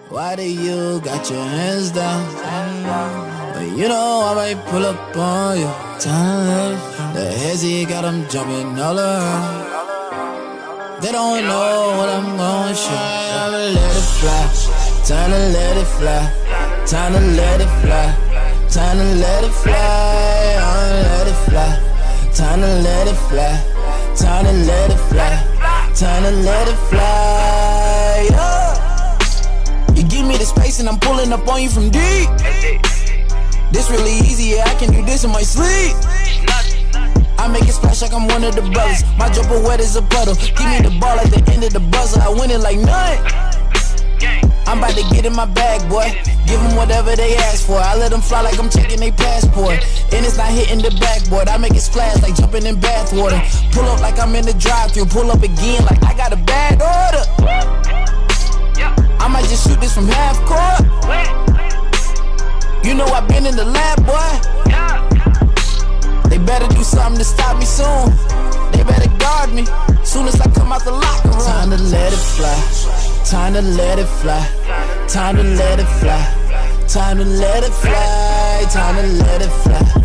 Why do you got your hands down? But you know I might pull up on you. The hezzy got them jumping all around. They don't know what I'm gonna show. I'ma let it fly. Time to let it fly. Time to let it fly. Time to let it fly. I'ma let it fly. Time to let it fly. Time to let it fly. Time to let it fly. Yeah. You give me the space and I'm pulling up on you from deep. This really easy, yeah, I can do this in my sleep. I make it splash like I'm one of the brothers. My jumper wet as a puddle. Give me the ball at the end of the buzzer. I win it like none. I'm about to get in my bag, boy. Give them whatever they ask for. I let them fly like I'm checking their passport. And it's not hitting the backboard. I make it splash like jumping in bathwater. Pull up like I'm in the drive-thru. Pull up again like I got a bad order. I might just shoot this from half court. You know I've been in the lab, boy. They better do something to stop me soon. They better guard me soon as I come out the locker room. Time to let it fly. Time to let it fly. Time to let it fly. Time to let it fly. Time to let it fly.